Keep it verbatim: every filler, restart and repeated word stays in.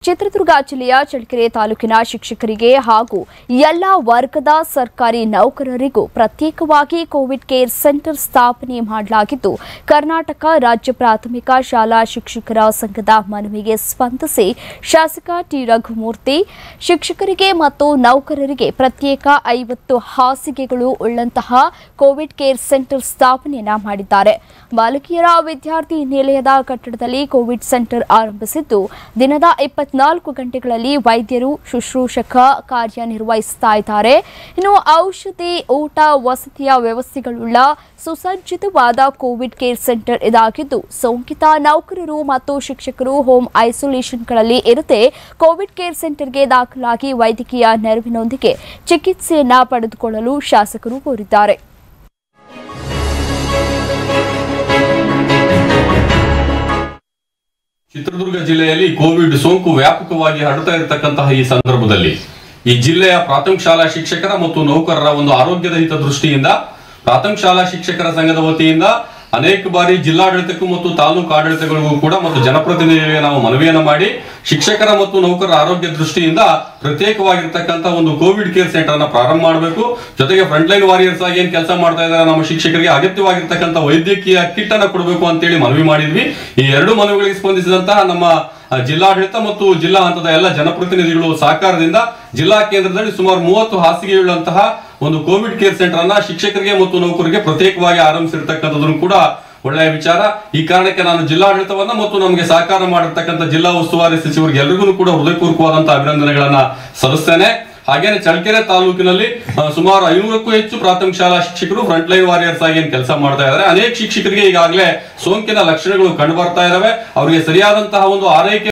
ಚಿತ್ರದುರ್ಗ ಜಿಲ್ಲೆಯ ಚಳ್ಳಕೆರೆ ತಾಲೂಕಿನ ಶಿಕ್ಷಕರಿಗೆ ಹಾಗೂ ಎಲ್ಲ ವರ್ಗದ ಸರ್ಕಾರಿ ನೌಕರರಿಗೂ ಪ್ರತ್ಯೇಕವಾಗಿ ಕೋವಿಡ್ ಕೇರ್ ಸೆಂಟರ್ ಸ್ಥಾಪನೆ ಮಾಡಲಾಗಿದ್ದು, ಕರ್ನಾಟಕ ರಾಜ್ಯ ಪ್ರಾಥಮಿಕ ಶಾಲಾ ಶಿಕ್ಷಕರ ಸಂಘದ ಮನವಿಗೆ ಸ್ಪಂದಿಸಿ ಶಾಸಕ ಟಿ ರಘುಮೂರ್ತಿ ಶಿಕ್ಷಕರಿಗೆ ಮತ್ತು ನೌಕರರಿಗೆ ಪ್ರತ್ಯೇಕ ಐವತ್ತು ಹಾಸಿಗೆಗಳು ಉಳ್ಳಂತಹ ಕೋವಿಡ್ ಕೇರ್ ಸೆಂಟರ್ ಸ್ಥಾಪನೆಯನ್ನ ಮಾಡಿದ್ದಾರೆ. ಬಾಲಕಿಯರ ವಿದ್ಯಾರ್ಥಿ ನಿಲಯದ ಕಟ್ಟಡದಲ್ಲಿ ಕೋವಿಡ್ ಸೆಂಟರ್ ಆರಂಭಿಸಿದ್ದು, ದಿನದ ಇಪ್ಪತ್ನಾಲ್ಕು ಗಂಟೆಗಳಲ್ಲಿ ವೈದ್ಯರು ಶುಶ್ರೂಷಕ ಕಾರ್ಯನಿರ್ವಹಿಸ್ತಾ ಇದ್ದಾರೆ. ಇನ್ನು ಔಷಧಿ, ಊಟ, ವಸತಿಯ ವ್ಯವಸ್ಥೆಗಳುಳ್ಳ ಸುಸಜ್ಜಿತವಾದ ಕೋವಿಡ್ ಕೇರ್ ಸೆಂಟರ್ ಇದಾಗಿದ್ದು, ಸೋಂಕಿತ ನೌಕರರು ಮತ್ತು ಶಿಕ್ಷಕರು ಹೋಮ್ ಐಸೋಲೇಷನ್ಗಳಲ್ಲಿ ಇರುತ್ತೆ ಕೋವಿಡ್ ಕೇರ್ ಸೆಂಟರ್ಗೆ ದಾಖಲಾಗಿ ವೈದ್ಯಕೀಯ ನೆರವಿನೊಂದಿಗೆ ಚಿಕಿತ್ಸೆಯನ್ನ ಪಡೆದುಕೊಳ್ಳಲು ಶಾಸಕರು ಕೋರಿದ್ದಾರೆ. ಚಿತ್ರದುರ್ಗ ಜಿಲ್ಲೆಯಲ್ಲಿ ಕೋವಿಡ್ ಸೋಂಕು ವ್ಯಾಪಕವಾಗಿ ಹರಡ್ತಾ ಇರತಕ್ಕಂತಹ ಈ ಸಂದರ್ಭದಲ್ಲಿ ಈ ಜಿಲ್ಲೆಯ ಪ್ರಾಥಮಿಕ ಶಾಲಾ ಶಿಕ್ಷಕರ ಮತ್ತು ನೌಕರರ ಒಂದು ಆರೋಗ್ಯದ ಹಿತದೃಷ್ಟಿಯಿಂದ ಪ್ರಾಥಮಿಕ ಶಾಲಾ ಶಿಕ್ಷಕರ ಸಂಘದ ವತಿಯಿಂದ ಅನೇಕ ಬಾರಿ ಜಿಲ್ಲಾಡಳಿತಕ್ಕೂ ಮತ್ತು ತಾಲೂಕು ಆಡಳಿತಗಳಿಗೂ ಕೂಡ ಮತ್ತು ಜನಪ್ರತಿನಿಧಿಗಳಿಗೆ ನಾವು ಮನವಿಯನ್ನು ಮಾಡಿ ಶಿಕ್ಷಕರ ಮತ್ತು ನೌಕರರ ಆರೋಗ್ಯ ದೃಷ್ಟಿಯಿಂದ ಪ್ರತ್ಯೇಕವಾಗಿರ್ತಕ್ಕಂಥ ಒಂದು ಕೋವಿಡ್ ಕೇರ್ ಸೆಂಟರ್ ಅನ್ನ ಪ್ರಾರಂಭ ಮಾಡಬೇಕು. ಜೊತೆಗೆ ಫ್ರಂಟ್ ಲೈನ್ ವಾರಿಯರ್ಸ್ ಆಗಿ ಏನ್ ಕೆಲಸ ಮಾಡ್ತಾ ಇದ್ದಾರೆ ನಮ್ಮ ಶಿಕ್ಷಕರಿಗೆ ಅಗತ್ಯವಾಗಿರ್ತಕ್ಕಂಥ ವೈದ್ಯಕೀಯ ಕಿಟ್ ಅನ್ನ ಕೊಡಬೇಕು ಅಂತೇಳಿ ಮನವಿ ಮಾಡಿದ್ವಿ. ಈ ಎರಡು ಮನವಿಗಳಿಗೆ ಸ್ಪಂದಿಸಿದಂತಹ ನಮ್ಮ ಜಿಲ್ಲಾಡಳಿತ ಮತ್ತು ಜಿಲ್ಲಾ ಹಂತದ ಎಲ್ಲ ಜನಪ್ರತಿನಿಧಿಗಳು ಸಹಕಾರದಿಂದ ಜಿಲ್ಲಾ ಕೇಂದ್ರದಲ್ಲಿ ಸುಮಾರು ಮೂವತ್ತು ಹಾಸಿಗೆಯುಳ್ಳಂತಹ ಒಂದು ಕೋವಿಡ್ ಕೇರ್ ಸೆಂಟರ್ ಅನ್ನ ಶಿಕ್ಷಕರಿಗೆ ಮತ್ತು ನೌಕರರಿಗೆ ಪ್ರತ್ಯೇಕವಾಗಿ ಆರಂಭಿಸಿರ್ತಕ್ಕಂಥದ್ದನ್ನು ಕೂಡ ಒಳ್ಳೆಯ ವಿಚಾರ. ಈ ಕಾರಣಕ್ಕೆ ನಾನು ಜಿಲ್ಲಾಡಳಿತವನ್ನ ಮತ್ತು ನಮಗೆ ಸಹಕಾರ ಮಾಡಿರ್ತಕ್ಕಂಥ ಜಿಲ್ಲಾ ಉಸ್ತುವಾರಿ ಸಚಿವರಿಗೆ ಎಲ್ಲರಿಗೂ ಕೂಡ ಹೃದಯಪೂರ್ವಕವಾದಂತಹ ಅಭಿನಂದನೆಗಳನ್ನ ಸಲ್ಲಿಸ್ತೇನೆ. ಹಾಗೇನೆ ಚಳ್ಳಕೆರೆ ತಾಲೂಕಿನಲ್ಲಿ ಸುಮಾರು ಐನೂರಕ್ಕೂ ಹೆಚ್ಚು ಪ್ರಾಥಮಿಕ ಶಾಲಾ ಶಿಕ್ಷಕರು ಫ್ರಂಟ್ ಲೈನ್ ವಾರಿಯರ್ಸ್ ಆಗಿ ಏನ್ ಕೆಲಸ ಮಾಡ್ತಾ ಇದ್ದಾರೆ. ಅನೇಕ ಶಿಕ್ಷಕರಿಗೆ ಈಗಾಗಲೇ ಸೋಂಕಿನ ಲಕ್ಷಣಗಳು ಕಂಡು ಬರ್ತಾ ಇದಾವೆ. ಅವರಿಗೆ ಸರಿಯಾದಂತಹ ಒಂದು ಆರೈಕೆ